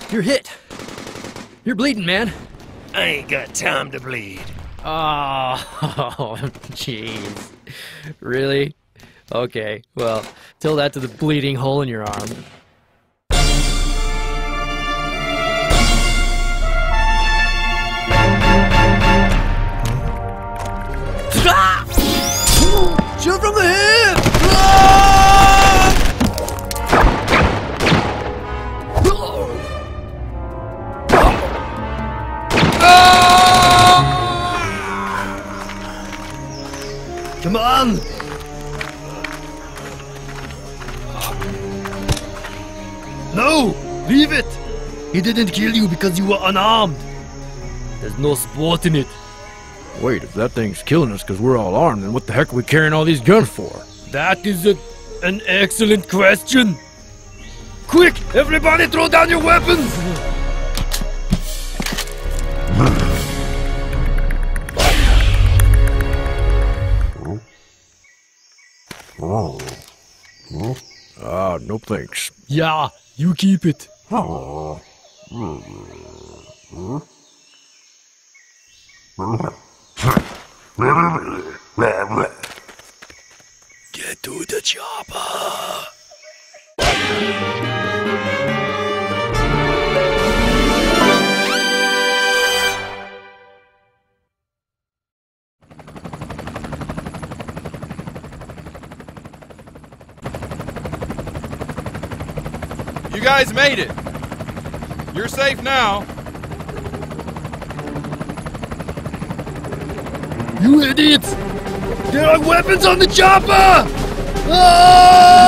You're hit. You're bleeding, man. I ain't got time to bleed. Oh, jeez. Really? Okay, well, tell that to the bleeding hole in your arm. Shoot from the hip! Come on! No! Leave it! He didn't kill you because you were unarmed. There's no sport in it. Wait, if that thing's killing us because we're all armed, then what the heck are we carrying all these guns for? That is an excellent question. Quick, everybody throw down your weapons! No thanks. Yeah, you keep it. Get to the chopper. You guys made it. You're safe now. You idiots! There are weapons on the chopper! Ah!